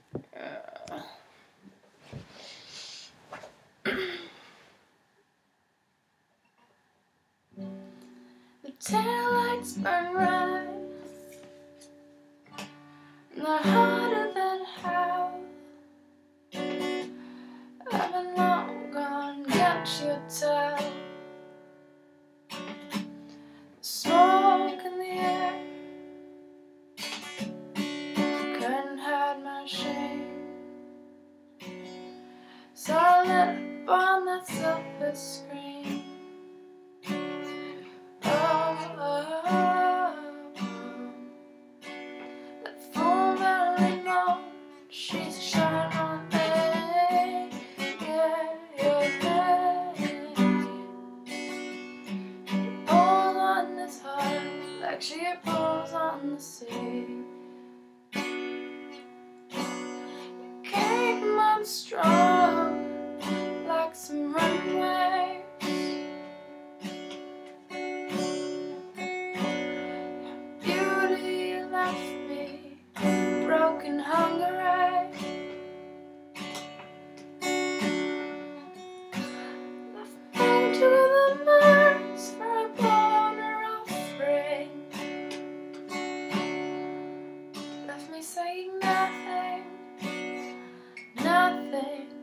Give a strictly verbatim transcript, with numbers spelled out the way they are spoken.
Uh, the taillights burn red, and they're hotter than hell. I've been long gone, can't you tell? Smoke in the air, couldn't hide my shame, so I lit up on that silver screen. Oh, oh, oh, oh. That full valley moon, she's a shine on me. Yeah, yeah, yeah. Pulls on this heart like she pulls on the sea. Came on strong like some runways. Beauty left me broken, hungry. Left me to the Mars for a boner offering. Left me saying nothing, nothing.